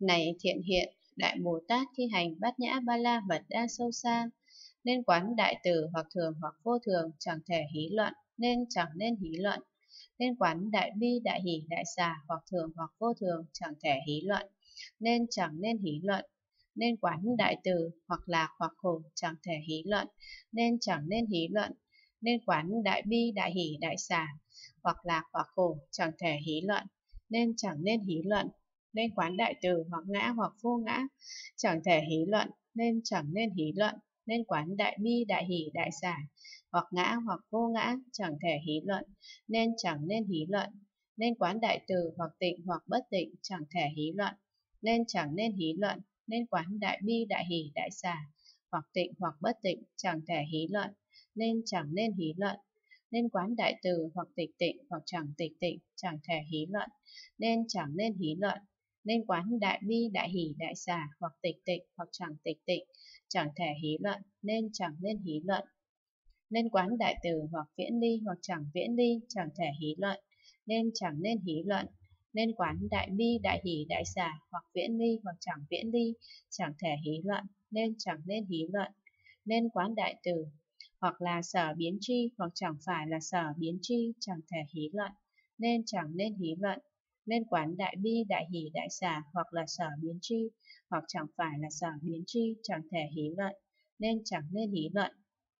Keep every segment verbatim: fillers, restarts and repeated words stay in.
Này thiện hiện, Đại Bồ Tát khi hành bát nhã ba la mật đa sâu xa, nên quán đại từ hoặc thường hoặc vô thường, chẳng thể hí luận, nên chẳng nên hí luận. Nên quán đại bi, đại hỷ, đại xả, hoặc thường hoặc vô thường, chẳng thể hí luận, nên chẳng nên hí luận. Nên quán đại từ, hoặc lạc hoặc khổ, chẳng thể hí luận, nên chẳng nên hí luận. Nên quán đại bi, đại hỷ, đại xả, hoặc lạc hoặc khổ, chẳng thể hí luận, nên chẳng nên hí luận. Nên quán đại từ, hoặc ngã hoặc vô ngã, chẳng thể hí luận, nên chẳng nên hí luận. Nên quán đại bi, đại hỷ, đại xả, hoặc ngã hoặc vô ngã, chẳng thể hí luận, nên chẳng nên hí luận. Nên quán đại từ, hoặc tịnh hoặc bất tịnh, chẳng thể hí luận, nên chẳng nên hí luận. Nên quán đại bi, đại hỷ, đại xả, hoặc tịnh hoặc bất tịnh, chẳng thể hí luận, nên chẳng nên hí luận. Nên quán đại từ, hoặc tịch tịnh hoặc chẳng tịch tịnh, chẳng thể hí luận, nên chẳng nên hí luận. Nên quán đại bi, đại hỷ, đại xả, hoặc tịch tịnh hoặc chẳng tịch tịnh, chẳng thể hí luận, nên chẳng nên hí luận. Nên quán đại từ, hoặc viễn ly hoặc chẳng viễn ly, chẳng thể hí luận, nên chẳng nên hí luận. Nên quán đại bi, đại hỷ, đại xả, hoặc viễn ly hoặc chẳng viễn ly, chẳng thể hí luận, nên chẳng nên hí luận. Nên quán đại từ, hoặc là sở biến tri hoặc chẳng phải là sở biến tri, chẳng thể hí luận, nên chẳng nên hí luận. Nên quán đại bi, đại hỷ, đại xả, hoặc là sở biến tri hoặc chẳng phải là sở biến tri, chẳng thể hí luận, nên chẳng nên hí luận.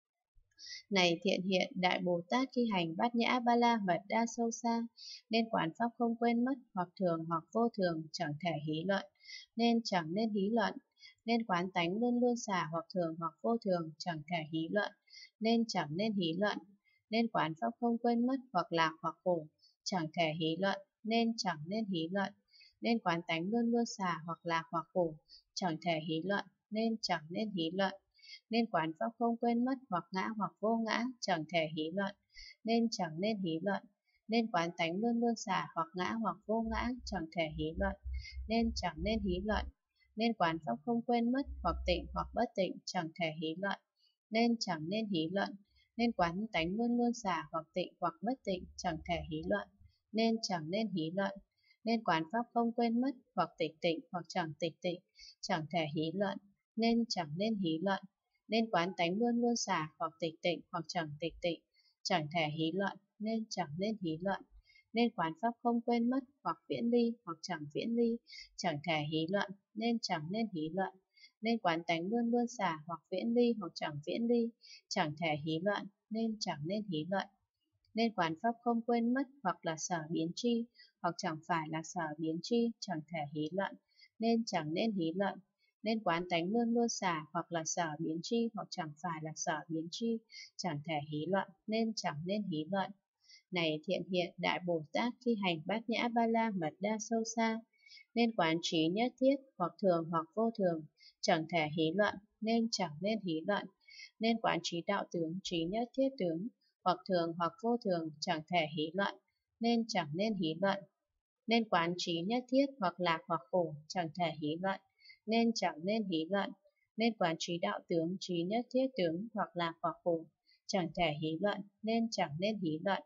Này thiện hiện, Đại Bồ Tát khi hành bát nhã ba la mật đa sâu xa, nên quán pháp không quên mất, hoặc thường hoặc vô thường, chẳng thể hí luận, nên chẳng nên hí luận. Nên quán tánh luôn luôn xả, hoặc thường hoặc vô thường, chẳng thể hí luận, nên chẳng nên hí luận. Nên quán pháp không quên mất, hoặc lạc hoặc khổ, chẳng thể hí luận, nên chẳng nên hí luận. Nên quán tánh luôn luôn xả, hoặc lạc hoặc khổ, chẳng thể hí luận, nên chẳng nên hí luận. Nên quán pháp không quên mất, hoặc ngã hoặc vô ngã, chẳng thể hí luận, nên chẳng nên hí luận. Nên quán tánh luôn luôn xả, hoặc ngã hoặc vô ngã, chẳng thể hí luận, nên chẳng nên hí luận. Nên quán pháp không quên mất, hoặc tịnh hoặc bất tịnh, chẳng thể hí luận, nên chẳng nên hí luận. Nên quán tánh luôn luôn xả, hoặc tịnh hoặc bất tịnh, chẳng thể hí luận, nên chẳng nên hí luận. Nên quán pháp không quên mất, hoặc tịch tịnh hoặc chẳng tịch tịnh, chẳng thể hí luận, nên chẳng nên hí luận. Nên quán tánh luôn luôn xả, hoặc tịch tịnh hoặc chẳng tịch tịnh, chẳng thể hí luận, nên chẳng nên hí luận. Nên quán pháp không quên mất, hoặc viễn ly hoặc chẳng viễn ly, chẳng thể hí luận, nên chẳng nên hí luận. Nên quán tánh luôn luôn xả, hoặc viễn ly hoặc chẳng viễn ly, chẳng thể hí luận, nên chẳng nên hí luận. Nên quán pháp không quên mất, hoặc là sở biến tri hoặc chẳng phải là sở biến tri, chẳng thể hí luận, nên chẳng nên hí luận. Nên quán tánh luôn luôn xả, hoặc là sở biến tri hoặc chẳng phải là sở biến tri, chẳng thể hí luận, nên chẳng nên hí luận. Này thiện hiện, Đại Bồ Tát khi hành bát nhã ba la mật đa sâu xa, nên quán trí nhất thiết, hoặc thường hoặc vô thường, chẳng thể hí luận, nên chẳng nên hí luận. Nên quán trí đạo tướng, trí nhất thiết tướng, hoặc thường hoặc vô thường, chẳng thể hí luận, nên chẳng nên hí luận. Nên quán trí nhất thiết, hoặc lạc hoặc khổ, chẳng thể hí luận, nên chẳng nên hí luận. Nên quán trí đạo tướng, trí nhất thiết tướng, hoặc lạc hoặc khổ, chẳng thể hí luận, nên chẳng nên hí luận.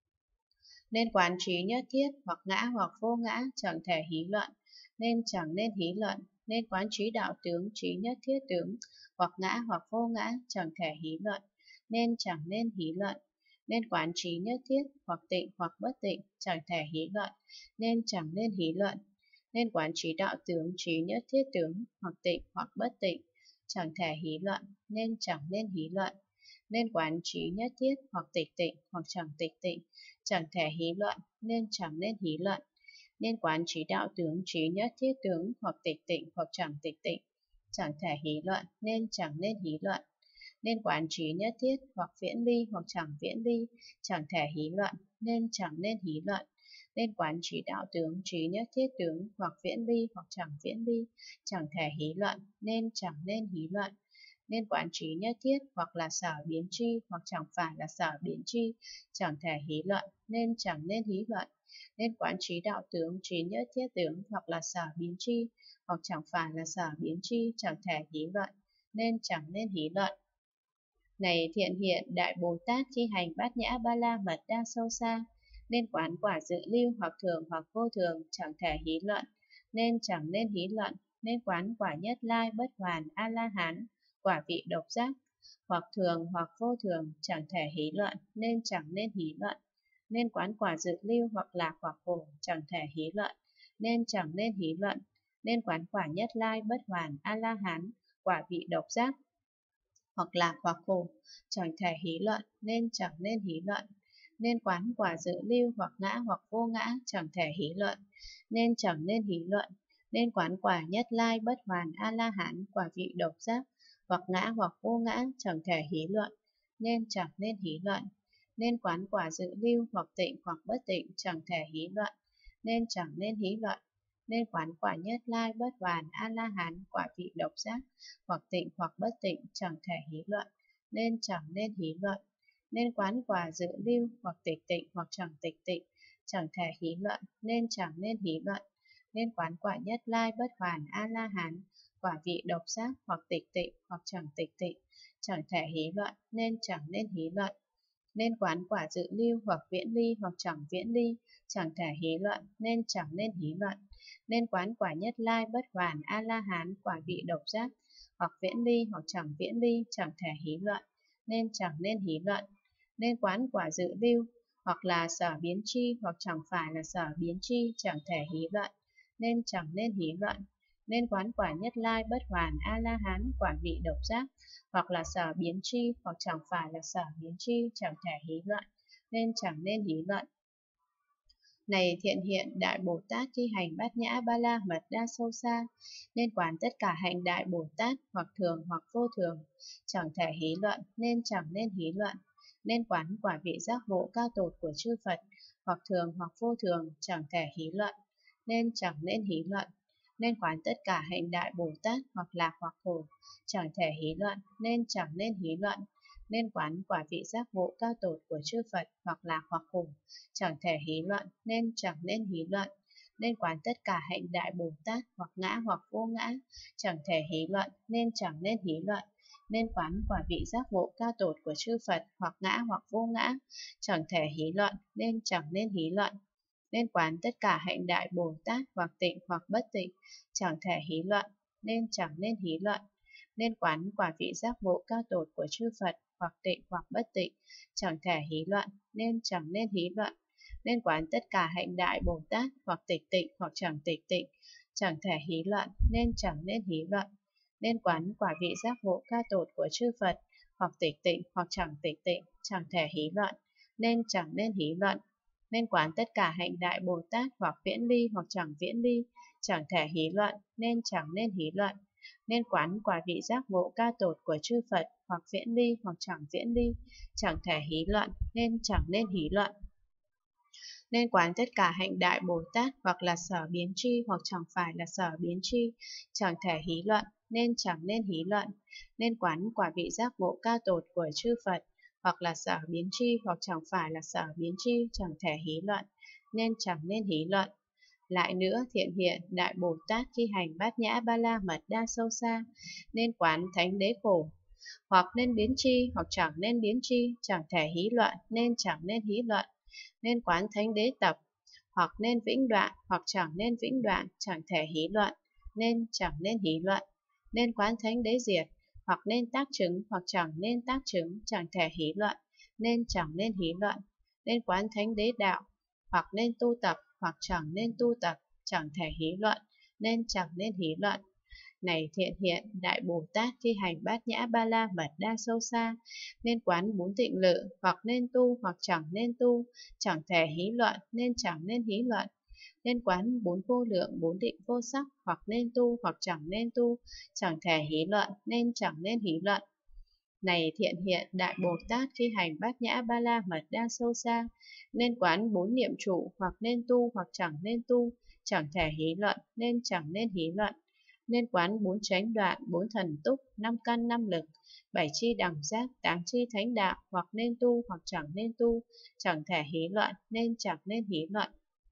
Nên quán trí nhất thiết, hoặc ngã hoặc vô ngã, chẳng thể hí luận, nên chẳng nên hí luận. Nên quán trí đạo tướng, trí nhất thiết tướng, hoặc ngã hoặc vô ngã, chẳng thể hí luận, nên chẳng nên hí luận. Nên quán trí nhất thiết, hoặc tịnh hoặc bất tịnh, chẳng thể hí luận, nên chẳng nên hí luận. Nên quán trí đạo tướng, trí nhất thiết tướng, hoặc tịnh hoặc bất tịnh, chẳng thể hí luận, nên chẳng nên hí luận. Nên quán trí nhất thiết, hoặc tịch tịnh hoặc chẳng tịch tịnh, chẳng thể hí luận, nên chẳng nên hí luận. Nên quán trí đạo tướng, trí nhất thiết tướng, hoặc tịch tịnh hoặc chẳng tịch tịnh, chẳng thể hí luận, nên chẳng nên hí luận. Nên quán trí nhất thiết, hoặc viễn ly hoặc chẳng viễn ly, chẳng thể hí luận, nên chẳng nên hí luận. Nên quán trí đạo tướng, trí nhất thiết tướng, hoặc viễn ly hoặc chẳng viễn ly, chẳng thể hí luận, nên chẳng nên hí luận. Nên quán trí nhất thiết, hoặc là sở biến tri hoặc chẳng phải là sở biến tri, chẳng thể hí luận, nên chẳng nên hí luận. Nên quán trí đạo tướng, trí nhất thiết tướng, hoặc là sở biến tri hoặc chẳng phải là sở biến tri, chẳng thể hí luận, nên chẳng nên hí luận. Này thiện hiện, Đại Bồ Tát khi hành bát nhã ba la mật đa sâu xa, nên quán quả dự lưu, hoặc thường hoặc vô thường, chẳng thể hí luận, nên chẳng nên hí luận, nên quán quả Nhất Lai bất hoàn A-la-hán, quả vị độc giác, hoặc thường hoặc vô thường, chẳng thể hí luận, nên chẳng nên hí luận, nên quán quả dự lưu hoặc lạc hoặc khổ, chẳng thể hí luận, nên chẳng nên hí luận, nên quán quả Nhất Lai bất hoàn A-la-hán, quả vị độc giác, hoặc lạc hoặc khổ, chẳng thể hí luận, nên chẳng nên hí luận, nên quán quả dự lưu hoặc ngã hoặc vô ngã, chẳng thể hí luận, nên chẳng nên hí luận, nên quán quả Nhất Lai bất hoàn A-la-hán, quả vị độc giác, hoặc ngã hoặc vô ngã, chẳng thể hí luận, nên chẳng nên hí luận, nên quán quả dự lưu hoặc tịnh hoặc bất tịnh, chẳng thể hí luận, nên chẳng nên hí luận, nên quán quả Nhất Lai bất hoàn A-la-hán, quả vị độc giác, hoặc tịnh hoặc bất tịnh, chẳng thể hí luận, nên chẳng nên hí luận, nên quán quả dự lưu hoặc tịch tịnh hoặc chẳng tịch tịnh, chẳng thể hí luận, nên chẳng nên hí luận, nên quán quả Nhất Lai bất hoàn A-la-hán, quả vị độc giác, hoặc tịch tịnh hoặc chẳng tịch tịnh, chẳng thể hí luận, nên chẳng nên hí luận, nên quán quả dự lưu hoặc viễn ly hoặc chẳng viễn ly, chẳng thể hí luận, nên chẳng nên hí luận, nên quán quả Nhất Lai bất hoàn A-la-hán, quả vị độc giác, hoặc viễn ly hoặc chẳng viễn ly, chẳng thể hí luận, nên chẳng nên hí luận, nên quán quả dự lưu hoặc là sở biến tri hoặc chẳng phải là sở biến tri, chẳng thể hí luận, nên chẳng nên hí luận, nên quán quả Nhất Lai bất hoàn A-la-hán, quả vị độc giác, hoặc là sở biến tri hoặc chẳng phải là sở biến tri, chẳng thể hí luận, nên chẳng nên hí luận. Này thiện hiện Đại Bồ Tát khi hành bát nhã ba la mật đa sâu xa, nên quán tất cả hạnh Đại Bồ Tát, hoặc thường hoặc vô thường, chẳng thể hí luận, nên chẳng nên hí luận, nên quán quả vị giác ngộ cao tột của chư Phật, hoặc thường hoặc vô thường, chẳng thể hí luận, nên chẳng nên hí luận, nên quán tất cả hạnh Đại Bồ Tát, hoặc lạc hoặc khổ, chẳng thể hí luận, nên chẳng nên hí luận, nên quán quả vị giác ngộ cao tột của chư Phật, hoặc lạc hoặc khổ, chẳng thể hí luận, nên chẳng nên hí luận, nên quán tất cả hạnh Đại Bồ Tát, hoặc ngã hoặc vô ngã, chẳng thể hí luận, nên chẳng nên hí luận, nên quán quả vị giác ngộ cao tột của chư Phật, hoặc ngã hoặc vô ngã, chẳng thể hí luận, nên chẳng nên hí luận, nên quán tất cả hạnh Đại Bồ Tát, hoặc tịnh hoặc bất tịnh, chẳng thể hí luận, nên chẳng nên hí luận, nên quán quả vị giác ngộ cao tột của chư Phật, hoặc tịnh hoặc bất tịnh, chẳng thể hí luận, nên chẳng nên hí luận, nên quán tất cả hạnh Đại Bồ Tát, hoặc tịch tịnh hoặc chẳng tịch tịnh, chẳng thể hí luận, nên chẳng nên hí luận, nên quán quả vị giác ngộ cao tột của chư Phật, hoặc tịch tịnh hoặc chẳng tịch tịnh, chẳng thể hí luận, nên chẳng nên hí luận, nên quán tất cả hạnh Đại Bồ Tát, hoặc viễn ly hoặc chẳng viễn ly, chẳng thể hí luận, nên chẳng nên hí luận, nên quán quả vị giác ngộ cao tột của chư Phật, hoặc viễn ly hoặc chẳng viễn ly, chẳng thể hí luận, nên chẳng nên hí luận, nên quán tất cả hạnh Đại Bồ Tát, hoặc là sở biến tri hoặc chẳng phải là sở biến tri, chẳng thể hí luận, nên chẳng nên hí luận, nên quán quả vị giác ngộ cao tột của chư Phật, hoặc là sở biến tri hoặc chẳng phải là sở biến tri, chẳng thể hí luận, nên chẳng nên hí luận. Lại nữa, thiện hiện Đại Bồ Tát khi hành bát nhã ba la mật đa sâu xa, nên quán thánh đế khổ, hoặc nên biến tri hoặc chẳng nên biến tri, chẳng thể hí luận, nên chẳng nên hí luận, nên quán thánh đế tập, hoặc nên vĩnh đoạn hoặc chẳng nên vĩnh đoạn, chẳng thể hí luận, nên chẳng nên hí luận, nên quán thánh đế diệt, hoặc nên tác chứng hoặc chẳng nên tác chứng, chẳng thể hí luận, nên chẳng nên hí luận, nên quán thánh đế đạo, hoặc nên tu tập hoặc chẳng nên tu tập, chẳng thể hí luận, nên chẳng nên hí luận. Này thiện hiện Đại Bồ Tát khi hành bát nhã ba la mật đa sâu xa, nên quán bốn tịnh lự, hoặc nên tu hoặc chẳng nên tu, chẳng thể hí luận, nên chẳng nên hí luận, nên quán bốn vô lượng bốn định vô sắc, hoặc nên tu hoặc chẳng nên tu, chẳng thể hí luận, nên chẳng nên hí luận. Này thiện hiện Đại Bồ Tát khi hành bát nhã ba la mật đa sâu xa, nên quán bốn niệm trụ, hoặc nên tu hoặc chẳng nên tu, chẳng thể hí luận, nên chẳng nên hí luận, nên quán bốn chánh đoạn, bốn thần túc, năm căn năm lực, bảy chi đẳng giác, tám chi thánh đạo, hoặc nên tu hoặc chẳng nên tu, chẳng thể hí luận, nên chẳng nên hí luận.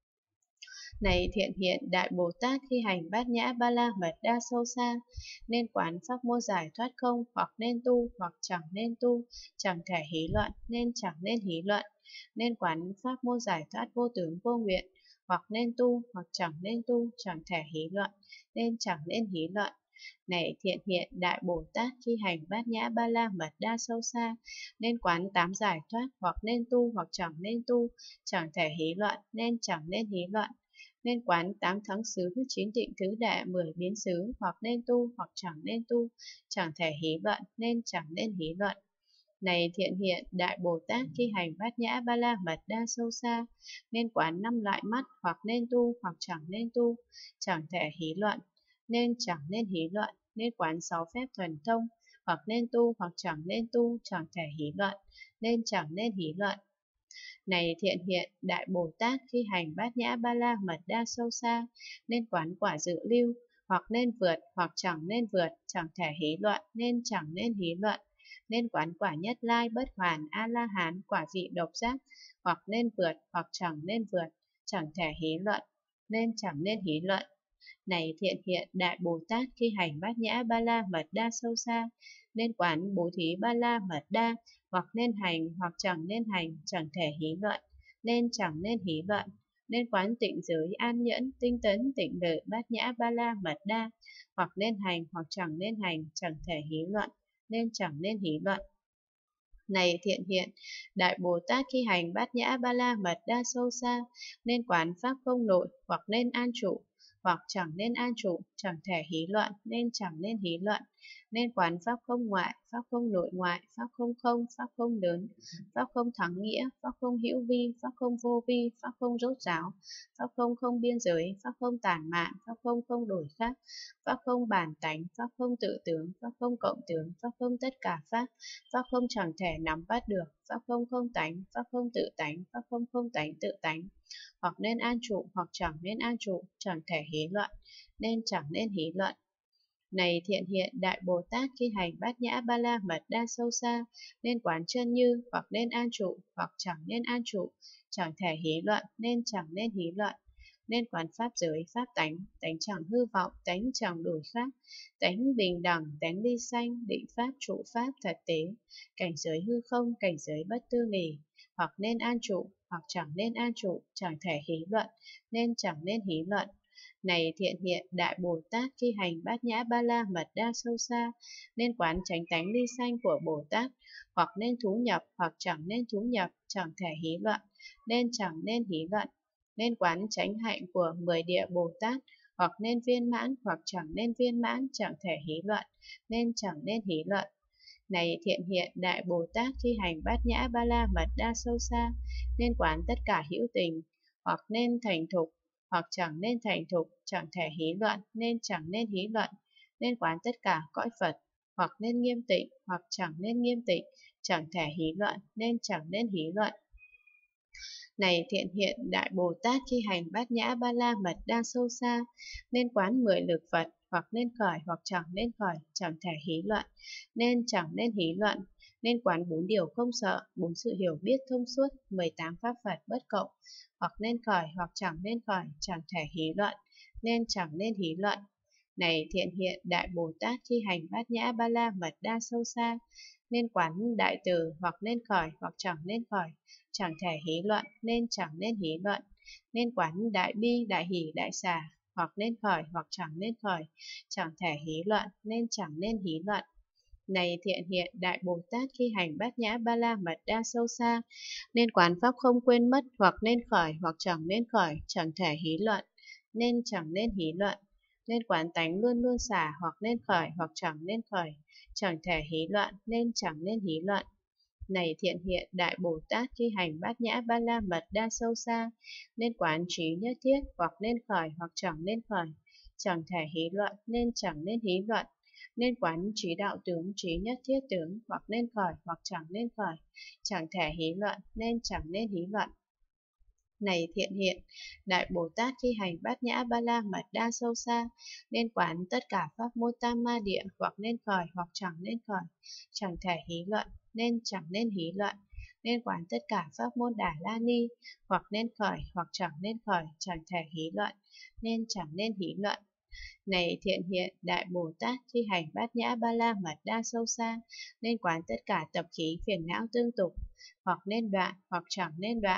Này thiện hiện Đại Bồ Tát khi hành bát nhã ba la mật đa sâu xa, nên quán pháp môn giải thoát không, hoặc nên tu hoặc chẳng nên tu, chẳng thể hí luận, nên chẳng nên hí luận, nên quán pháp môn giải thoát vô tướng vô nguyện, hoặc nên tu, hoặc chẳng nên tu, chẳng thể hí luận, nên chẳng nên hí luận. Này thiện hiện Đại Bồ Tát khi hành bát nhã ba la mật đa sâu xa, nên quán tám giải thoát, hoặc nên tu, hoặc chẳng nên tu, chẳng thể hí luận, nên chẳng nên hí luận. Nên quán tám thắng xứ, chín định thứ đệ, mười biến xứ, hoặc nên tu, hoặc chẳng nên tu, chẳng thể hí luận, nên chẳng nên hí luận. Này thiện hiện Đại Bồ Tát khi hành bát nhã ba la mật đa sâu xa, nên quán năm loại mắt, hoặc nên tu, hoặc chẳng nên tu, chẳng thể hí luận, nên chẳng nên hí luận. Nên quán sáu phép thuần thông, hoặc nên tu, hoặc chẳng nên tu, chẳng thể hí luận, nên chẳng nên hí luận. Này thiện hiện Đại Bồ Tát khi hành bát nhã ba la mật đa sâu xa, nên quán quả dự lưu, hoặc nên vượt, hoặc chẳng nên vượt, chẳng thể hí luận, nên chẳng nên hí luận. Nên quán quả nhất lai bất hoàn a la hán, quả vị độc giác, hoặc nên vượt, hoặc chẳng nên vượt, chẳng thể hí luận, nên chẳng nên hí luận. Này thiện hiện Đại Bồ Tát khi hành bát nhã ba la mật đa sâu xa, nên quán bố thí ba la mật đa, hoặc nên hành, hoặc chẳng nên hành, chẳng thể hí luận, nên chẳng nên hí luận. Nên quán tịnh giới an nhẫn, tinh tấn, tịnh lợi bát nhã ba la mật đa, hoặc nên hành, hoặc chẳng nên hành, chẳng thể hí luận, nên chẳng nên hí luận. Này thiện hiện Đại Bồ Tát khi hành bát nhã ba la mật đa sâu xa, nên quán pháp không nội, hoặc nên an trụ, hoặc chẳng nên an trụ, chẳng thể hí luận, nên chẳng nên hí luận. Nên quán pháp không ngoại, pháp không nội ngoại, pháp không không, pháp không lớn, pháp không thắng nghĩa, pháp không hữu vi, pháp không vô vi, pháp không rốt ráo, pháp không không biên giới, pháp không tản mạn, pháp không không đổi khác, pháp không bản tánh, pháp không tự tướng, pháp không cộng tướng, pháp không tất cả pháp, pháp không chẳng thể nắm bắt được, pháp không không tánh, pháp không tự tánh, pháp không không tánh tự tánh. Hoặc nên an trụ, hoặc chẳng nên an trụ, chẳng thể hí luận, nên chẳng nên hí luận. Này thiện hiện Đại Bồ Tát khi hành bát nhã ba la mật đa sâu xa, nên quán chân như, hoặc nên an trụ, hoặc chẳng nên an trụ, chẳng thể hí luận, nên chẳng nên hí luận. Nên quán pháp giới, pháp tánh, tánh chẳng hư vọng, tánh chẳng đổi khác, tánh bình đẳng, tánh ly sanh, định pháp, trụ pháp, thật tế, cảnh giới hư không, cảnh giới bất tư nghì, hoặc nên an trụ, hoặc chẳng nên an trụ, chẳng thể hí luận, nên chẳng nên hí luận. Này thiện hiện Đại Bồ Tát khi hành bát nhã ba la mật đa sâu xa, nên quán chánh tánh ly sanh của Bồ Tát, hoặc nên thú nhập, hoặc chẳng nên thú nhập, chẳng thể hí luận, nên chẳng nên hí luận. Nên quán chánh hạnh của mười địa Bồ Tát, hoặc nên viên mãn, hoặc chẳng nên viên mãn, chẳng thể hí luận, nên chẳng nên hí luận. Này thiện hiện Đại Bồ Tát khi hành bát nhã ba la mật đa sâu xa, nên quán tất cả hữu tình, hoặc nên thành thục, hoặc chẳng nên thành thục, chẳng thể hí luận, nên chẳng nên hí luận. Nên quán tất cả cõi Phật, hoặc nên nghiêm tịnh, hoặc chẳng nên nghiêm tịnh, chẳng thể hí luận, nên chẳng nên hí luận. Này thiện hiện Đại Bồ Tát khi hành bát nhã ba la mật đa sâu xa, nên quán mười lực Phật, hoặc nên khởi, hoặc chẳng nên khởi, chẳng thể hí luận, nên chẳng nên hí luận. Nên quán bốn điều không sợ, bốn sự hiểu biết thông suốt, mười tám pháp Phật bất cộng, hoặc nên khởi, hoặc chẳng nên khởi, chẳng thể hí luận, nên chẳng nên hí luận. Này thiện hiện Đại Bồ Tát khi hành bát nhã ba la mật đa sâu xa, nên quán đại từ, hoặc nên khởi, hoặc chẳng nên khởi, chẳng thể hí luận, nên chẳng nên hí luận. Nên quán đại bi, đại hỷ, đại xả, hoặc nên khởi, hoặc chẳng nên khởi, chẳng thể hí luận, nên chẳng nên hí luận. Này thiện hiện Đại Bồ Tát khi hành bát nhã ba la mật đa sâu xa, nên quán pháp không quên mất, hoặc nên khởi, hoặc chẳng nên khởi, chẳng thể hí luận, nên chẳng nên hí luận. Nên quán tánh luôn luôn xả, hoặc nên khởi, hoặc chẳng nên khởi, chẳng thể hí luận, nên chẳng nên hí luận. Này thiện hiện Đại Bồ Tát khi hành bát nhã ba la mật đa sâu xa, nên quán trí nhất thiết, hoặc nên khởi, hoặc chẳng nên khởi, chẳng thể hí luận, nên chẳng nên hí luận. Nên quán trí đạo tướng, trí nhất thiết tướng, hoặc nên khởi, hoặc chẳng nên khởi, chẳng thể hí luận, nên chẳng nên hí luận. Này thiện hiện Đại Bồ Tát khi hành bát nhã ba la mật đa sâu xa, nên quán tất cả pháp môn tam ma địa, hoặc nên khởi, hoặc chẳng nên khởi, chẳng thể hí luận, nên chẳng nên hí luận. Nên quán tất cả pháp môn Đà La Ni, hoặc nên khởi, hoặc chẳng nên khởi, chẳng thể hí luận, nên chẳng nên hí luận. Này thiện hiện Đại Bồ Tát khi hành bát nhã ba la mật đa sâu xa, nên quán tất cả tập khí phiền não tương tục, hoặc nên đoạn, hoặc chẳng nên đoạn,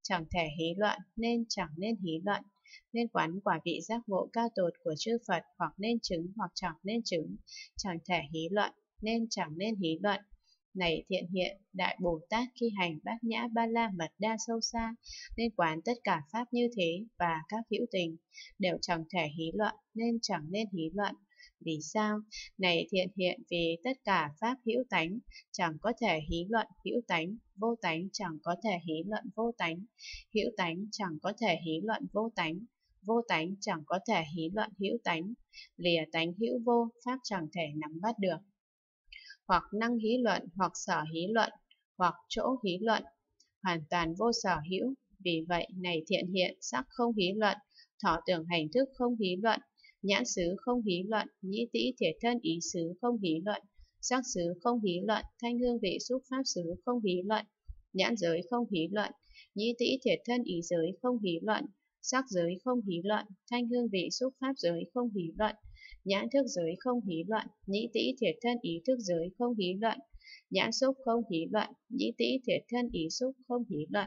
chẳng thể hí luận nên chẳng nên hí luận. Nên quán quả vị giác ngộ cao tột của chư Phật, hoặc nên chứng hoặc chẳng nên chứng, chẳng thể hí luận nên chẳng nên hí luận. Này thiện hiện Đại Bồ Tát, khi hành Bát Nhã Ba La Mật Đa sâu xa, nên quán tất cả pháp như thế, và các hữu tình đều chẳng thể hí luận nên chẳng nên hí luận. Vì sao? Này thiện hiện, vì tất cả pháp hữu tánh chẳng có thể hí luận hữu tánh, vô tánh chẳng có thể hí luận vô tánh, hữu tánh chẳng có thể hí luận vô tánh, vô tánh chẳng có thể hí luận hữu tánh. Lìa tánh hữu vô, pháp chẳng thể nắm bắt được. Hoặc năng hí luận, hoặc sở hí luận, hoặc chỗ hí luận, hoàn toàn vô sở hữu. Vì vậy, này thiện hiện, sắc không hí luận, thọ tưởng hành thức không hí luận, nhãn xứ không hí luận, nhĩ tĩ thiệt thân ý xứ không hí luận, sắc xứ không hí luận, thanh hương vị xúc pháp xứ không hí luận, nhãn giới không hí luận, nhĩ tĩ thiệt thân ý giới không hí luận, sắc giới không hí luận, thanh hương vị xúc pháp giới không hí luận, nhãn thức giới không hí luận, nhĩ tĩ thiệt thân ý thức giới không hí luận, nhãn xúc không hí luận, nhĩ tĩ thiệt thân ý xúc không hí luận.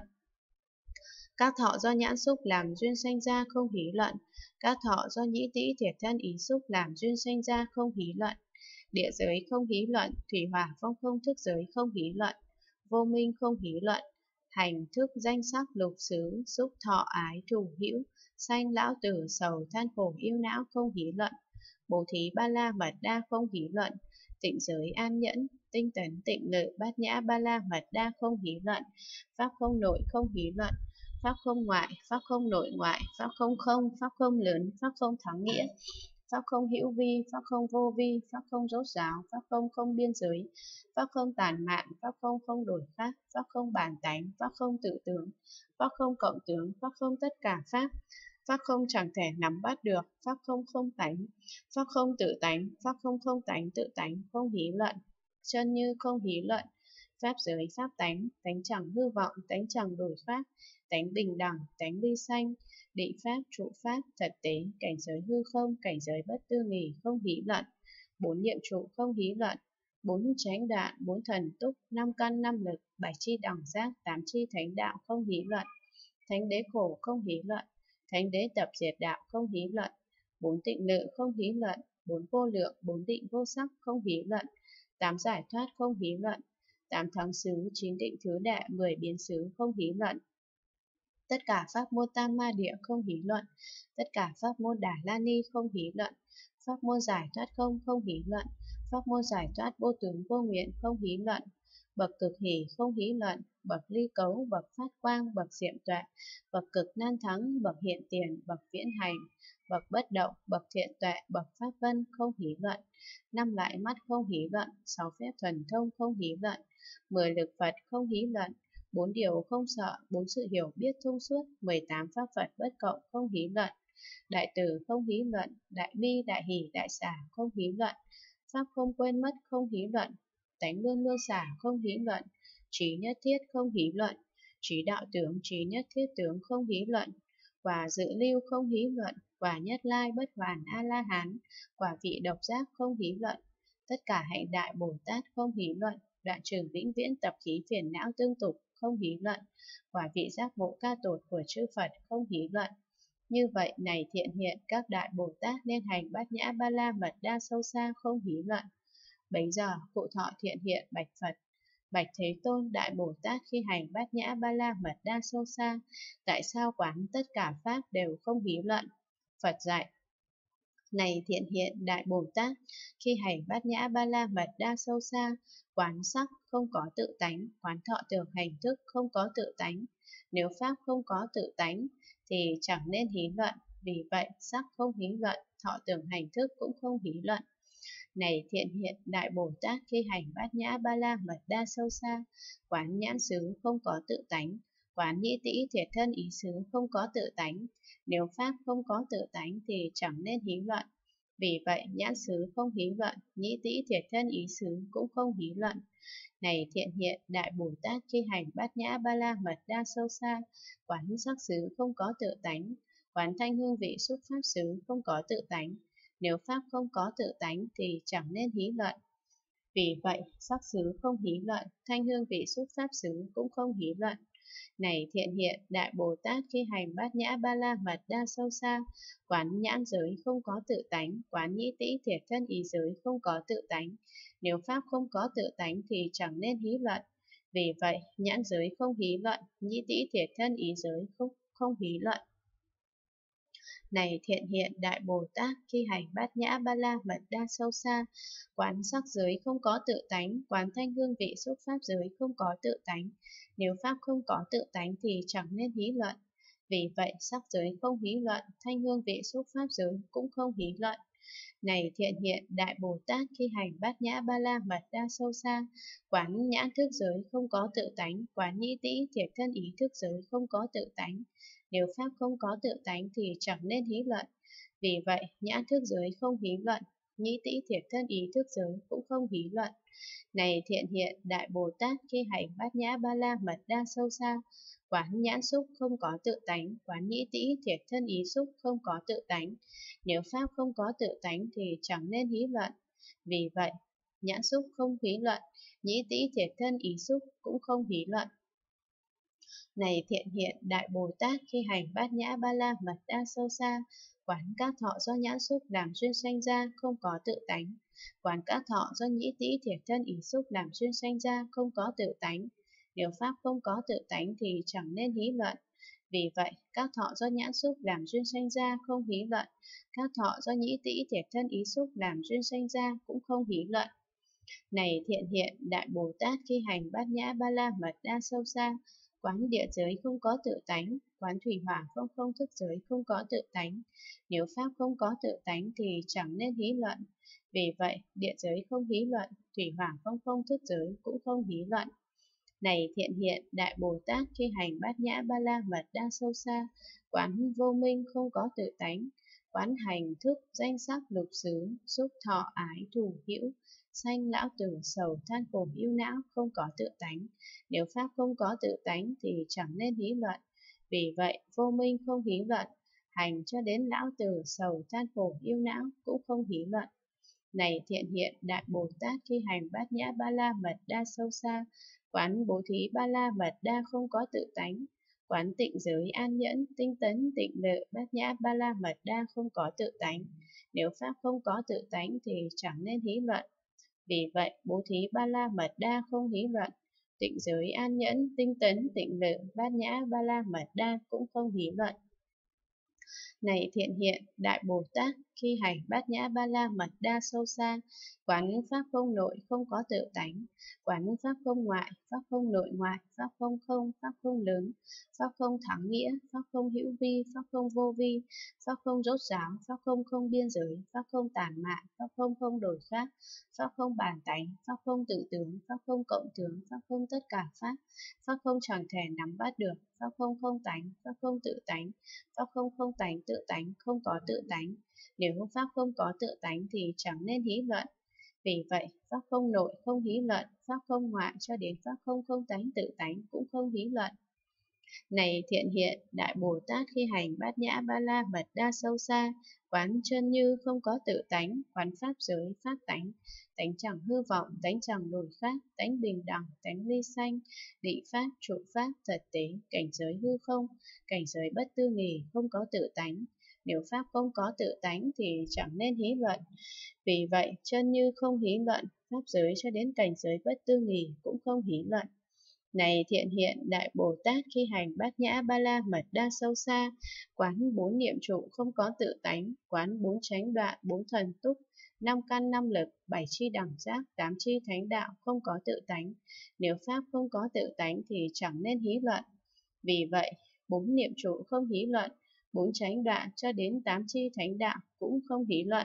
Các thọ do nhãn xúc làm duyên sanh ra không hí luận, các thọ do nhĩ tĩ thiệt thân ý xúc làm duyên sanh ra không hí luận. Địa giới không hí luận, thủy hỏa phong không thức giới không hí luận, vô minh không hí luận, hành thức danh sắc lục xứ xúc thọ ái thủ hữu, sanh lão tử sầu than khổ yêu não không hí luận. Bố thí ba la mật đa không hí luận, tịnh giới an nhẫn, tinh tấn tịnh lự bát nhã ba la mật đa không hí luận, pháp không nội không hí luận, pháp không ngoại, pháp không nội ngoại, pháp không không, pháp không lớn, pháp không thắng nghĩa, pháp không hữu vi, pháp không vô vi, pháp không rốt ráo, pháp không không biên giới, pháp không tàn mạn, pháp không không đổi khác, pháp không bản tánh, pháp không tự tướng, pháp không cộng tướng, pháp không tất cả pháp, pháp không chẳng thể nắm bắt được, pháp không không tánh, pháp không tự tánh, pháp không không tánh tự tánh, không hí luận, chân như không hí luận, pháp giới pháp tánh, tánh chẳng hư vọng, tánh chẳng đổi khác, tánh bình đẳng, tánh ly sanh, định pháp, trụ pháp, thật tế, cảnh giới hư không, cảnh giới bất tư nghì, không hí luận, bốn niệm trụ không hí luận, bốn chánh đạn, bốn thần túc, năm căn năm lực, bảy chi đẳng giác, tám chi thánh đạo không hí luận, thánh đế khổ không hí luận, thánh đế tập diệt đạo không hí luận, bốn tịnh lự không hí luận, bốn vô lượng, bốn định vô sắc không hí luận, tám giải thoát không hí luận, tám thắng xứ, chín định thứ đệ, mười biến xứ không hí luận. Tất cả pháp môn tam ma địa không hí luận, tất cả pháp môn đà la ni không hí luận, pháp môn giải thoát không không hí luận, pháp môn giải thoát vô tướng vô nguyện không hí luận, bậc cực hỷ không hí luận, bậc ly cấu, bậc phát quang, bậc diệm tuệ, bậc cực nan thắng, bậc hiện tiền, bậc viễn hành, bậc bất động, bậc thiện tuệ, bậc pháp vân không hí luận, năm lại mắt không hí luận, sáu phép thuần thông không hí luận, mười lực Phật không hí luận, bốn điều không sợ, bốn sự hiểu biết thông suốt, mười tám pháp Phật bất cộng không hí luận, đại từ không hí luận, đại bi, đại hỷ, đại xả không hí luận, pháp không quên mất không hí luận, tánh luôn luôn xả không hí luận, trí nhất thiết không hí luận, trí đạo tướng, trí nhất thiết tướng không hí luận, quả dự lưu không hí luận, quả nhất lai bất hoàn a la hán, quả vị độc giác không hí luận, tất cả hạnh đại Bồ Tát không hí luận, đoạn trừ vĩnh viễn tập khí phiền não tương tục không hí luận, quả vị giác ngộ ca tột của chư Phật không hí luận. Như vậy, này thiện hiện, các đại Bồ Tát nên hành bát nhã ba la mật đa sâu xa không hí luận. Bấy giờ, cụ thọ thiện hiện bạch Phật: Bạch Thế Tôn, đại Bồ Tát khi hành bát nhã ba la mật đa sâu xa, tại sao quán tất cả pháp đều không hí luận? Phật dạy: Này thiện hiện đại Bồ Tát, khi hành bát nhã ba la mật đa sâu xa, quán sắc không có tự tánh, quán thọ tưởng hành thức không có tự tánh. Nếu pháp không có tự tánh thì chẳng nên hí luận, vì vậy sắc không hí luận, thọ tưởng hành thức cũng không hí luận. Này thiện hiện đại Bồ Tát, khi hành bát nhã ba la mật đa sâu xa, quán nhãn xứ không có tự tánh, quán nhĩ tĩ thiệt thân ý xứ không có tự tánh. Nếu pháp không có tự tánh thì chẳng nên hí luận. Vì vậy nhãn xứ không hí luận, nhĩ tĩ thiệt thân ý xứ cũng không hí luận. Này thiện hiện đại Bồ Tát, khi hành bát nhã ba la mật đa sâu xa, quán sắc xứ không có tự tánh, quán thanh hương vị xúc pháp xứ không có tự tánh. Nếu pháp không có tự tánh thì chẳng nên hí luận. Vì vậy sắc xứ không hí luận, thanh hương vị xúc pháp xứ cũng không hí luận. Này thiện hiện, Đại Bồ Tát khi hành bát nhã ba la mật đa sâu xa, quán nhãn giới không có tự tánh, quán nhĩ tĩ thiệt thân ý giới không có tự tánh. Nếu pháp không có tự tánh thì chẳng nên hí luận. Vì vậy, nhãn giới không hí luận, nhĩ tĩ thiệt thân ý giới không, không hí luận. Này thiện hiện, Đại Bồ Tát khi hành bát nhã ba la mật đa sâu xa, quán sắc giới không có tự tánh, quán thanh hương vị xúc pháp giới không có tự tánh. Nếu pháp không có tự tánh thì chẳng nên hí luận. Vì vậy, sắc giới không hí luận, thanh hương vị xúc pháp giới cũng không hí luận. Này thiện hiện, Đại Bồ Tát khi hành bát nhã ba la mật đa sâu xa, quán nhãn thức giới không có tự tánh, quán nhĩ tĩ thiệt thân ý thức giới không có tự tánh. Nếu pháp không có tự tánh thì chẳng nên hí luận. Vì vậy, nhãn thức giới không hí luận, nhĩ tĩ thiệt thân ý thức giới cũng không hí luận. Này thiện hiện, Đại Bồ Tát khi hành bát nhã ba la mật đa sâu xa, quán nhãn xúc không có tự tánh, quán nhĩ tĩ thiệt thân ý xúc không có tự tánh. Nếu pháp không có tự tánh thì chẳng nên hí luận. Vì vậy, nhãn xúc không hí luận, nhĩ tĩ thiệt thân ý xúc cũng không hí luận. Này thiện hiện, Đại Bồ Tát khi hành bát nhã ba la mật đa sâu xa, quán các thọ do nhãn xúc làm duyên sanh ra không có tự tánh, quán các thọ do nhĩ tĩ thiệt thân ý xúc làm duyên sanh ra không có tự tánh. Nếu pháp không có tự tánh thì chẳng nên hí luận. Vì vậy, các thọ do nhãn xúc làm duyên sanh ra không hí luận, các thọ do nhĩ tĩ thiệt thân ý xúc làm duyên sanh ra cũng không hí luận. Này thiện hiện, Đại Bồ Tát khi hành bát nhã ba la mật đa sâu xa, quán địa giới không có tự tánh, quán thủy hỏa không không thức giới không có tự tánh. Nếu pháp không có tự tánh thì chẳng nên hí luận. Vì vậy, địa giới không hí luận, thủy hỏa không không thức giới cũng không hí luận. Này thiện hiện, Đại Bồ Tát khi hành bát nhã ba la mật đa sâu xa, quán vô minh không có tự tánh, quán hành thức danh sắc lục xứ, xúc thọ ái thủ hữu, sanh lão tử sầu than khổ ưu não không có tự tánh. Nếu pháp không có tự tánh thì chẳng nên hí luận. Vì vậy, vô minh không hí luận, hành cho đến lão tử sầu than khổ ưu não cũng không hí luận. Này thiện hiện, Đại Bồ Tát khi hành bát nhã ba la mật đa sâu xa, quán bố thí ba la mật đa không có tự tánh, quán tịnh giới an nhẫn, tinh tấn, tịnh lự, bát nhã ba la mật đa không có tự tánh. Nếu pháp không có tự tánh thì chẳng nên hí luận. Vì vậy, bố thí ba la mật đa không hí luận, tịnh giới an nhẫn, tinh tấn, tịnh lự, bát nhã ba la mật đa cũng không hí luận. Này thiện hiện, Đại Bồ Tát khi hành bát nhã ba la mật đa sâu xa, quán pháp không nội không có tự tánh, quán pháp không ngoại, pháp không nội ngoại, pháp không không, pháp không lớn, pháp không thắng nghĩa, pháp không hữu vi, pháp không vô vi, pháp không rốt ráo, pháp không không biên giới, pháp không tản mạn, pháp không không đổi khác, pháp không bản tánh, pháp không tự tướng, pháp không cộng tướng, pháp không tất cả pháp, pháp không chẳng thể nắm bắt được, pháp không không tánh, pháp không tự tánh, pháp không không tánh tự tánh không có tự tánh. Nếu pháp không có tự tánh thì chẳng nên hí luận. Vì vậy, pháp không nội không hí luận, pháp không ngoại cho đến pháp không không tánh tự tánh cũng không hí luận. Này thiện hiện, Đại Bồ Tát khi hành bát nhã ba la mật đa sâu xa, quán chân như không có tự tánh, quán pháp giới, pháp tánh, tánh chẳng hư vọng, tánh chẳng đổi khác, tánh bình đẳng, tánh ly sanh, định pháp, trụ pháp, thật tế, cảnh giới hư không, cảnh giới bất tư nghì, không có tự tánh. Nếu pháp không có tự tánh thì chẳng nên hí luận. Vì vậy, chân như không hí luận, pháp giới cho đến cảnh giới bất tư nghì cũng không hí luận. Này thiện hiện, Đại Bồ Tát khi hành bát nhã ba la mật đa sâu xa, quán bốn niệm trụ không có tự tánh, quán bốn chánh đoạn, bốn thần túc, năm căn năm lực, bảy chi đẳng giác, tám chi thánh đạo không có tự tánh. Nếu pháp không có tự tánh thì chẳng nên hí luận. Vì vậy, bốn niệm trụ không hí luận, bốn chánh đoạn cho đến tám chi thánh đạo cũng không hí luận.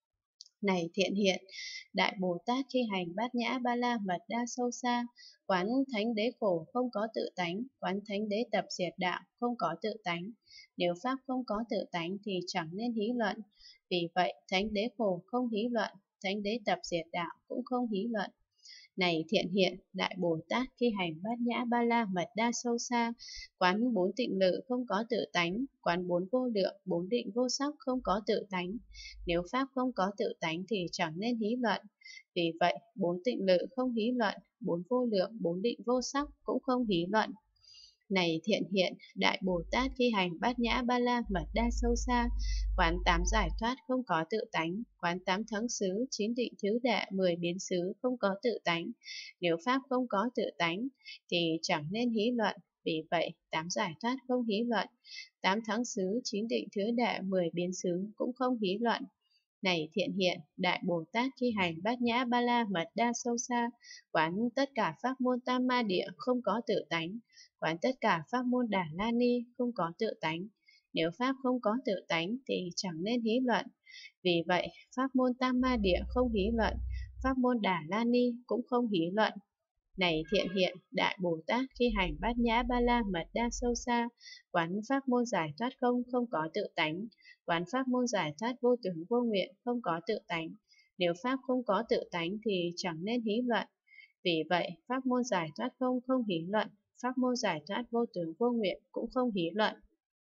Này thiện hiện, Đại Bồ Tát khi hành bát nhã ba la mật đa sâu xa, quán thánh đế khổ không có tự tánh, quán thánh đế tập diệt đạo không có tự tánh. Nếu pháp không có tự tánh thì chẳng nên hí luận. Vì vậy, thánh đế khổ không hí luận, thánh đế tập diệt đạo cũng không hí luận. Này thiện hiện, Đại Bồ Tát khi hành bát nhã ba la mật đa sâu xa, quán bốn tịnh lự không có tự tánh, quán bốn vô lượng, bốn định vô sắc không có tự tánh. Nếu pháp không có tự tánh thì chẳng nên hí luận. Vì vậy, bốn tịnh lự không hí luận, bốn vô lượng, bốn định vô sắc cũng không hí luận. Này thiện hiện, Đại Bồ Tát khi hành bát nhã ba la mật đa sâu xa, quán tám giải thoát không có tự tánh, quán tám thắng xứ, chín định thứ đệ, mười biến xứ không có tự tánh. Nếu pháp không có tự tánh thì chẳng nên hí luận, vì vậy tám giải thoát không hí luận, tám thắng xứ, chín định thứ đệ, mười biến xứ cũng không hí luận. Này thiện hiện, Đại Bồ Tát khi hành bát nhã ba la mật đa sâu xa, quán tất cả pháp môn tam ma địa không có tự tánh, quán tất cả pháp môn Đà La Ni không có tự tánh. Nếu pháp không có tự tánh thì chẳng nên hí luận. Vì vậy, pháp môn tam ma địa không hí luận, pháp môn Đà La Ni cũng không hí luận. Này thiện hiện, Đại Bồ Tát khi hành bát nhã ba la mật đa sâu xa, quán pháp môn giải thoát không không có tự tánh, quán pháp môn giải thoát vô tướng vô nguyện không có tự tánh. Nếu pháp không có tự tánh thì chẳng nên hí luận. Vì vậy, pháp môn giải thoát không không hí luận, pháp môn giải thoát vô tướng vô nguyện cũng không hí luận.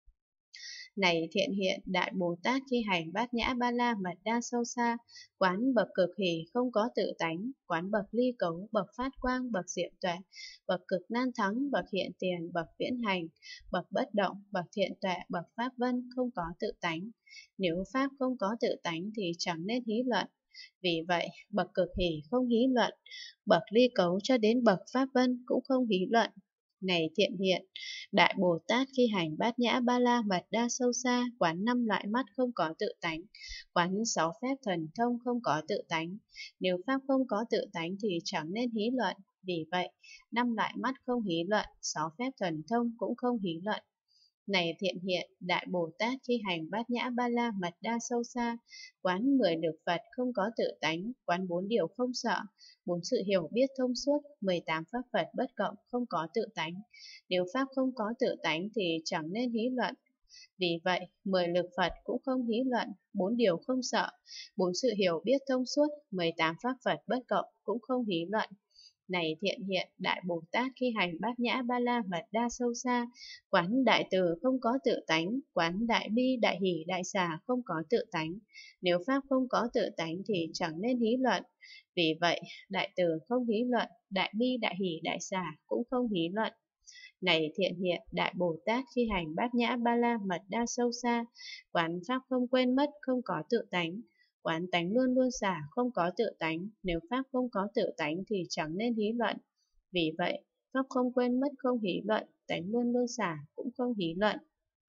Này thiện hiện, Đại Bồ Tát khi hành bát nhã ba la mật đa sâu xa, quán bậc cực hỷ không có tự tánh, quán bậc ly cấu, bậc phát quang, bậc diệu tuệ, bậc cực nan thắng, bậc hiện tiền, bậc viễn hành, bậc bất động, bậc thiện tuệ, bậc pháp vân không có tự tánh. Nếu pháp không có tự tánh thì chẳng nên hí luận. Vì vậy, bậc cực hỷ không hí luận, bậc ly cấu cho đến bậc pháp vân cũng không hí luận. Này thiện hiện, Đại Bồ Tát khi hành bát nhã ba la mật đa sâu xa, quán năm loại mắt không có tự tánh, quán sáu phép thần thông không có tự tánh. Nếu pháp không có tự tánh thì chẳng nên hí luận. Vì vậy, năm loại mắt không hí luận, sáu phép thần thông cũng không hí luận. Này thiện hiện, Đại Bồ Tát khi hành bát nhã ba la mật đa sâu xa, quán mười lực Phật không có tự tánh, quán bốn điều không sợ, bốn sự hiểu biết thông suốt, mười tám pháp Phật bất cộng không có tự tánh. Nếu pháp không có tự tánh thì chẳng nên hí luận. Vì vậy, mười lực Phật cũng không hí luận, bốn điều không sợ, bốn sự hiểu biết thông suốt, mười tám pháp Phật bất cộng cũng không hí luận. Này thiện hiện, Đại Bồ Tát khi hành bát nhã ba la mật đa sâu xa, quán đại từ không có tự tánh, quán đại bi, đại hỷ, đại xả không có tự tánh. Nếu pháp không có tự tánh thì chẳng nên hí luận. Vì vậy, đại từ không hí luận, đại bi, đại hỷ, đại xả cũng không hí luận. Này thiện hiện, Đại Bồ Tát khi hành bát nhã ba la mật đa sâu xa, quán pháp không quên mất không có tự tánh, quán tánh luôn luôn xả không có tự tánh. Nếu pháp không có tự tánh thì chẳng nên hí luận. Vì vậy, pháp không quên mất không hí luận, tánh luôn luôn xả cũng không hí luận.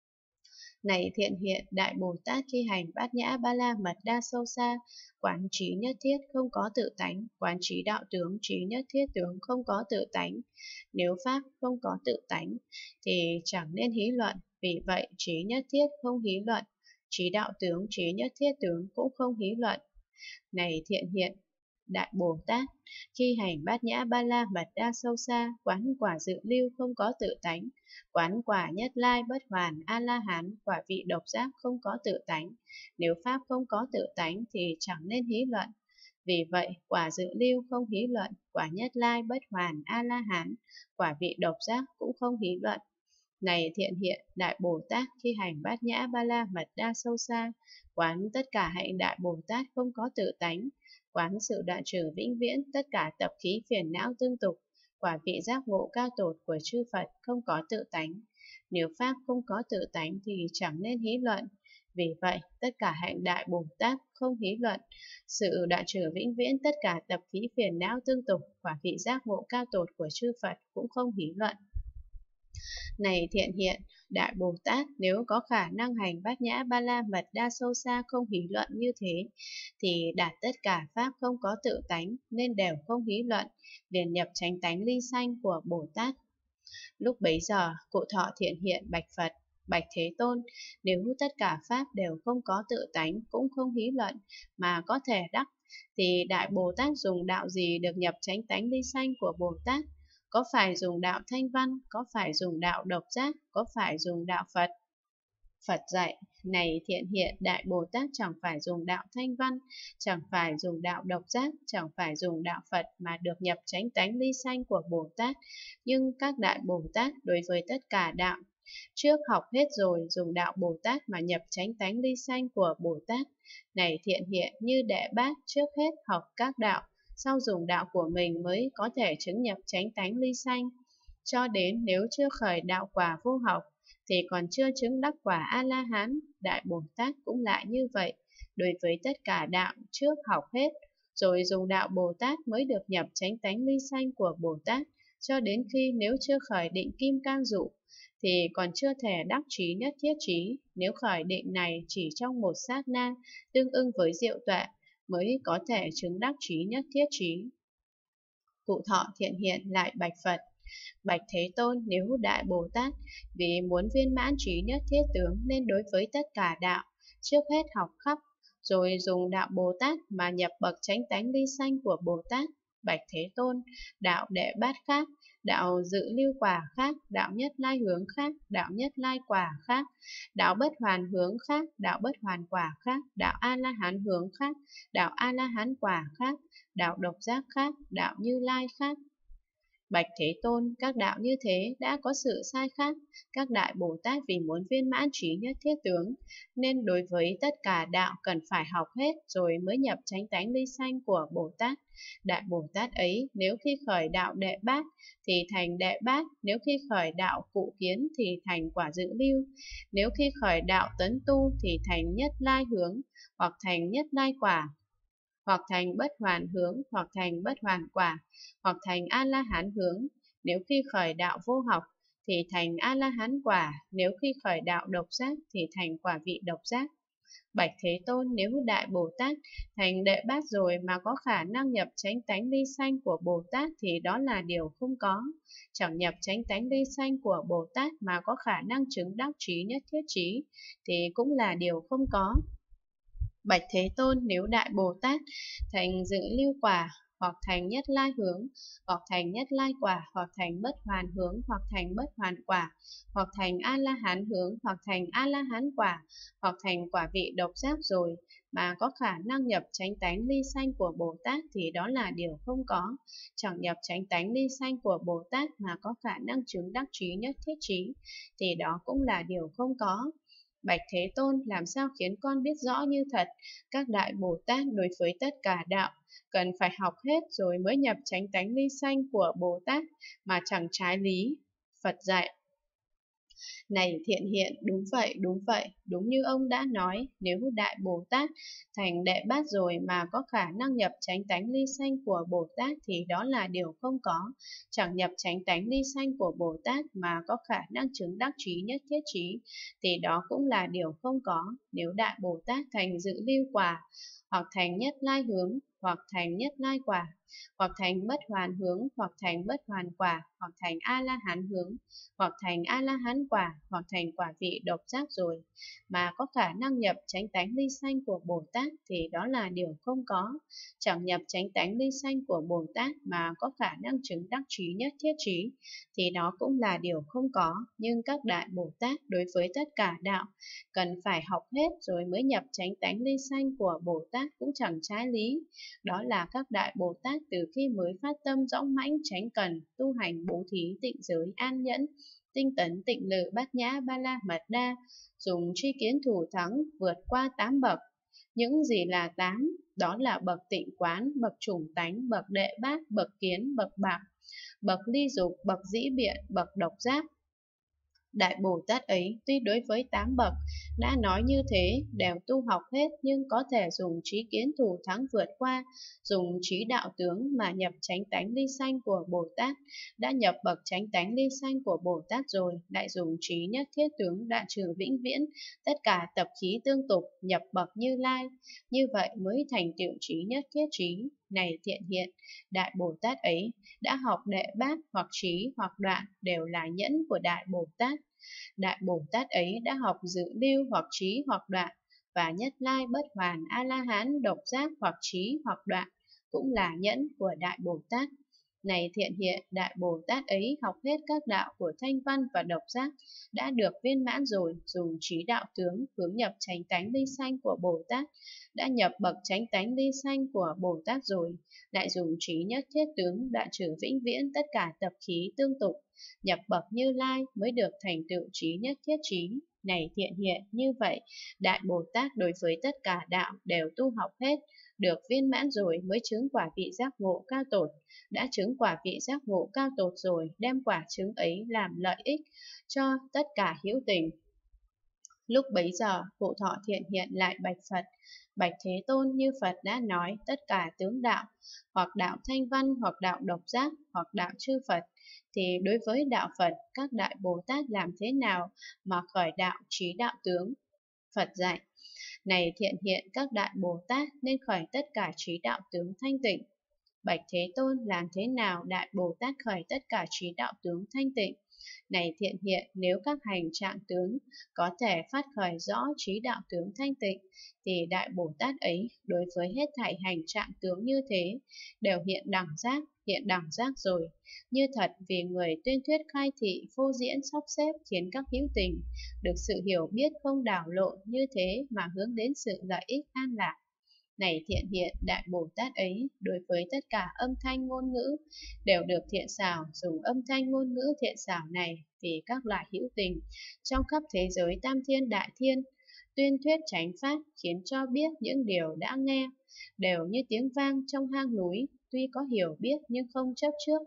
Này thiện hiện, Đại Bồ Tát khi hành bát nhã ba la mật đa sâu xa, quán trí nhất thiết không có tự tánh, quán trí đạo tướng, trí nhất thiết tướng không có tự tánh. Nếu pháp không có tự tánh thì chẳng nên hí luận. Vì vậy, trí nhất thiết không hí luận, trí đạo tướng, trí nhất thiết tướng cũng không hí luận. Này thiện hiện, Đại Bồ Tát khi hành bát nhã ba la mật đa sâu xa, quán quả dự lưu không có tự tánh, quán quả nhất lai bất hoàn a la hán, quả vị độc giác không có tự tánh. Nếu pháp không có tự tánh thì chẳng nên hí luận. Vì vậy, quả dự lưu không hí luận, quả nhất lai bất hoàn a la hán, quả vị độc giác cũng không hí luận. Này thiện hiện, Đại Bồ Tát khi hành bát nhã ba la mật đa sâu xa, quán tất cả hạnh Đại Bồ Tát không có tự tánh, quán sự đoạn trừ vĩnh viễn tất cả tập khí phiền não tương tục, quả vị giác ngộ cao tột của chư Phật không có tự tánh. Nếu pháp không có tự tánh thì chẳng nên hí luận. Vì vậy, tất cả hạnh Đại Bồ Tát không hí luận, sự đoạn trừ vĩnh viễn tất cả tập khí phiền não tương tục, quả vị giác ngộ cao tột của chư Phật cũng không hí luận. Này thiện hiện, Đại Bồ Tát nếu có khả năng hành bát nhã ba la mật đa sâu xa không hí luận như thế, thì đạt tất cả pháp không có tự tánh nên đều không hí luận, liền nhập chánh tánh ly sanh của Bồ Tát. Lúc bấy giờ, Cụ Thọ thiện hiện bạch Phật, bạch Thế Tôn, nếu tất cả pháp đều không có tự tánh cũng không hí luận mà có thể đắc, thì Đại Bồ Tát dùng đạo gì được nhập chánh tánh ly sanh của Bồ Tát? Có phải dùng đạo thanh văn, có phải dùng đạo độc giác, có phải dùng đạo Phật? Phật dạy, này thiện hiện, Đại Bồ Tát chẳng phải dùng đạo thanh văn, chẳng phải dùng đạo độc giác, chẳng phải dùng đạo Phật mà được nhập chánh tánh ly sanh của Bồ Tát. Nhưng các Đại Bồ Tát đối với tất cả đạo trước học hết rồi dùng đạo Bồ Tát mà nhập chánh tánh ly sanh của Bồ Tát. Này thiện hiện, như Đệ Bát trước hết học các đạo, sau dùng đạo của mình mới có thể chứng nhập chánh tánh ly sanh. cho đến nếu chưa khởi đạo quả vô học, thì còn chưa chứng đắc quả A-la-hán. Đại Bồ Tát cũng lại như vậy, đối với tất cả đạo trước học hết, rồi dùng đạo Bồ Tát mới được nhập chánh tánh ly sanh của Bồ Tát, cho đến khi nếu chưa khởi định kim cang dụ, thì còn chưa thể đắc trí nhất thiết trí. Nếu khởi định này chỉ trong một sát na, tương ưng với diệu tuệ, mới có thể chứng đắc trí nhất thiết trí. Cụ Thọ Thiện Hiện lại bạch Phật: Bạch Thế Tôn, nếu Đại Bồ Tát vì muốn viên mãn trí nhất thiết tướng nên đối với tất cả đạo, trước hết học khắp, rồi dùng đạo Bồ Tát mà nhập bậc chánh tánh ly sanh của Bồ Tát. Bạch Thế Tôn, đạo đệ bát khác, đạo dự lưu quả khác, đạo nhất lai hướng khác, đạo nhất lai quả khác, đạo bất hoàn hướng khác, đạo bất hoàn quả khác, đạo A-la-hán hướng khác, đạo A-la-hán quả khác, đạo độc giác khác, đạo Như Lai khác. Bạch Thế Tôn, các đạo như thế đã có sự sai khác. Các đại Bồ Tát vì muốn viên mãn trí nhất thiết tướng, nên đối với tất cả đạo cần phải học hết rồi mới nhập chánh tánh ly sanh của Bồ Tát. Đại Bồ Tát ấy, nếu khi khởi đạo đệ bát thì thành đệ bát, nếu khi khởi đạo cụ kiến thì thành quả dự lưu, nếu khi khởi đạo tấn tu thì thành nhất lai hướng, hoặc thành nhất lai quả, hoặc thành bất hoàn hướng, hoặc thành bất hoàn quả, hoặc thành A-la-hán hướng. Nếu khi khởi đạo vô học thì thành A-la-hán quả, nếu khi khởi đạo độc giác thì thành quả vị độc giác. Bạch Thế Tôn, nếu Đại Bồ Tát thành đệ bát rồi mà có khả năng nhập chánh tánh ly sanh của Bồ Tát thì đó là điều không có. Chẳng nhập chánh tánh ly sanh của Bồ Tát mà có khả năng chứng đắc trí nhất thiết trí thì cũng là điều không có. Bạch Thế Tôn, nếu Đại Bồ Tát thành dự lưu quả, hoặc thành nhất lai hướng, hoặc thành nhất lai quả, hoặc thành bất hoàn hướng, hoặc thành bất hoàn quả, hoặc thành A-la-hán hướng, hoặc thành A-la-hán quả, hoặc thành quả vị độc giác rồi, mà có khả năng nhập chánh tánh ly sanh của Bồ Tát thì đó là điều không có. Chẳng nhập chánh tánh ly sanh của Bồ Tát mà có khả năng chứng đắc trí nhất thiết trí thì đó cũng là điều không có. Bạch Thế Tôn, làm sao khiến con biết rõ như thật? Các đại Bồ Tát đối với tất cả đạo cần phải học hết rồi mới nhập chánh tánh ly sanh của Bồ Tát mà chẳng trái lý. Phật dạy: Này Thiện Hiện, đúng vậy, đúng vậy, đúng như ông đã nói, nếu Đại Bồ Tát thành đệ bát rồi mà có khả năng nhập chánh tánh ly sanh của Bồ Tát thì đó là điều không có. Chẳng nhập chánh tánh ly sanh của Bồ Tát mà có khả năng chứng đắc trí nhất thiết trí thì đó cũng là điều không có. Nếu Đại Bồ Tát thành dự lưu quả, hoặc thành nhất lai hướng, hoặc thành nhất lai quả, hoặc thành bất hoàn hướng, hoặc thành bất hoàn quả, hoặc thành A-la-hán hướng, hoặc thành A-la-hán quả, hoặc thành quả vị độc giác rồi, mà có khả năng nhập chánh tánh ly sanh của Bồ Tát thì đó là điều không có. Chẳng nhập chánh tánh ly sanh của Bồ Tát mà có khả năng chứng đắc trí nhất thiết trí thì đó cũng là điều không có. Nhưng các đại Bồ Tát đối với tất cả đạo cần phải học hết rồi mới nhập chánh tánh ly sanh của Bồ Tát cũng chẳng trái lý. Đó là các đại Bồ Tát từ khi mới phát tâm dõng mãnh chánh cần, tu hành bố thí, tịnh giới, an nhẫn, tinh tấn, tịnh lự, bát nhã, ba la mật đa, dùng tri kiến thủ thắng vượt qua tám bậc. Những gì là tám? Đó là bậc tịnh quán, bậc chủng tánh, bậc đệ bát, bậc kiến, bậc bạc, bậc ly dục, bậc dĩ biện, bậc độc giác. Đại Bồ Tát ấy tuy đối với tám bậc đã nói như thế đều tu học hết, nhưng có thể dùng trí kiến thủ thắng vượt qua, dùng trí đạo tướng mà nhập chánh tánh ly sanh của Bồ Tát. Đã nhập bậc chánh tánh ly sanh của Bồ Tát rồi, lại dùng trí nhất thiết tướng đại trừ vĩnh viễn tất cả tập khí tương tục, nhập bậc Như Lai, như vậy mới thành tựu trí nhất thiết trí. Này Thiện Hiện, Đại Bồ Tát ấy đã học đệ bát, hoặc trí hoặc đoạn đều là nhẫn của Đại Bồ Tát. Đại Bồ Tát ấy đã học dự lưu hoặc trí hoặc đoạn, và nhất lai bất hoàn A-la-hán độc giác hoặc trí hoặc đoạn cũng là nhẫn của Đại Bồ Tát. Này Thiện Hiện, Đại Bồ Tát ấy học hết các đạo của thanh văn và độc giác đã được viên mãn rồi, dùng trí đạo tướng hướng nhập chánh tánh ly sanh của Bồ Tát. Đã nhập bậc chánh tánh ly sanh của Bồ Tát rồi, lại dùng trí nhất thiết tướng đã trừ vĩnh viễn tất cả tập khí tương tục, nhập bậc Như Lai mới được thành tựu trí nhất thiết trí. Này Thiện Hiện, như vậy Đại Bồ Tát đối với tất cả đạo đều tu học hết được viên mãn rồi mới chứng quả vị giác ngộ cao tột, đã chứng quả vị giác ngộ cao tột rồi đem quả chứng ấy làm lợi ích cho tất cả hữu tình. Lúc bấy giờ, Phụ Thọ Thiện hiện lại bạch Phật: Bạch Thế Tôn, như Phật đã nói tất cả tướng đạo, hoặc đạo thanh văn, hoặc đạo độc giác, hoặc đạo chư Phật, thì đối với đạo Phật, các đại Bồ Tát làm thế nào mà khởi đạo trí đạo tướng? Phật dạy: Này thiện hiện, các đại Bồ Tát nên khởi tất cả trí đạo tướng thanh tịnh. Bạch Thế Tôn, làm thế nào đại Bồ Tát khởi tất cả trí đạo tướng thanh tịnh? Này thiện hiện, nếu các hành trạng tướng có thể phát khởi rõ trí đạo tướng thanh tịnh, thì đại Bồ Tát ấy đối với hết thảy hành trạng tướng như thế đều hiện đẳng giác, hiện đẳng giác rồi. Như thật vì người tuyên thuyết khai thị phô diễn sắp xếp khiến các hữu tình được sự hiểu biết không đảo lộn, như thế mà hướng đến sự lợi ích an lạc. Này thiện hiện, đại Bồ Tát ấy đối với tất cả âm thanh ngôn ngữ đều được thiện xảo, dùng âm thanh ngôn ngữ thiện xảo này vì các loại hữu tình trong khắp thế giới tam thiên đại thiên tuyên thuyết chánh pháp, khiến cho biết những điều đã nghe đều như tiếng vang trong hang núi, tuy có hiểu biết nhưng không chấp trước.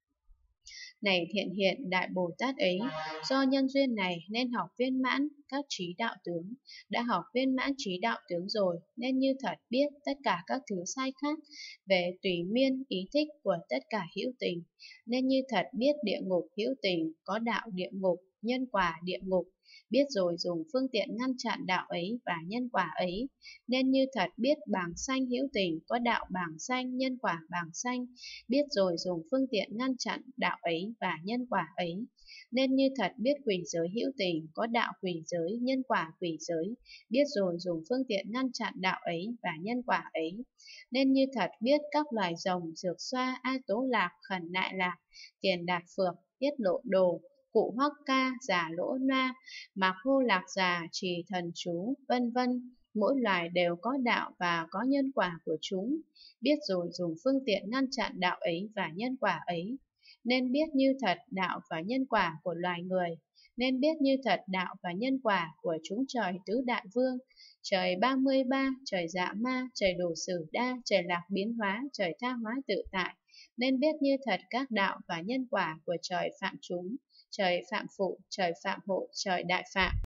Này thiện hiện, đại Bồ Tát ấy do nhân duyên này nên học viên mãn các trí đạo tướng, đã học viên mãn trí đạo tướng rồi nên như thật biết tất cả các thứ sai khác về tùy miên ý thích của tất cả hữu tình, nên như thật biết địa ngục hữu tình có đạo địa ngục, nhân quả địa ngục, biết rồi dùng phương tiện ngăn chặn đạo ấy và nhân quả ấy, nên như thật biết bảng sanh hữu tình có đạo bảng sanh, nhân quả bảng sanh, biết rồi dùng phương tiện ngăn chặn đạo ấy và nhân quả ấy, nên như thật biết quỷ giới hữu tình có đạo quỷ giới, nhân quả quỷ giới, biết rồi dùng phương tiện ngăn chặn đạo ấy và nhân quả ấy, nên như thật biết các loài rồng, dược xoa, a tố lạc, khẩn nại lạc, tiền đạt phược, tiết lộ đồ, cụ hoắc ca, giả lỗ na, mạc hô lạc già, trì thần chú, vân vân. Mỗi loài đều có đạo và có nhân quả của chúng, biết rồi dùng phương tiện ngăn chặn đạo ấy và nhân quả ấy, nên biết như thật đạo và nhân quả của loài người, nên biết như thật đạo và nhân quả của chúng trời tứ đại vương, trời ba mươi ba, trời dạ ma, trời đồ sử đa, trời lạc biến hóa, trời tha hóa tự tại, nên biết như thật các đạo và nhân quả của trời phạm chúng, trời phạm phụ, trời phạm hộ, trời đại phạm.